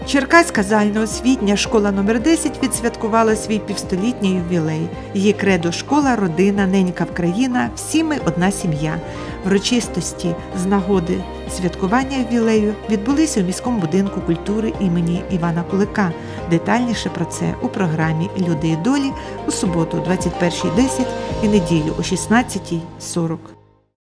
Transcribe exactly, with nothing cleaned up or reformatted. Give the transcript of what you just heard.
Черкаська загальноосвітня школа номер десять відсвяткувала свій півстолітній ювілей. Її кредо «Школа, родина, ненька Вкраїна, всі ми одна сім'я». Врочистості з нагоди святкування ювілею відбулися у міському будинку культури імені Івана Кулика. Детальніше про це у програмі «Люди і долі» у суботу, двадцять перша десять і неділю о шістнадцята сорок.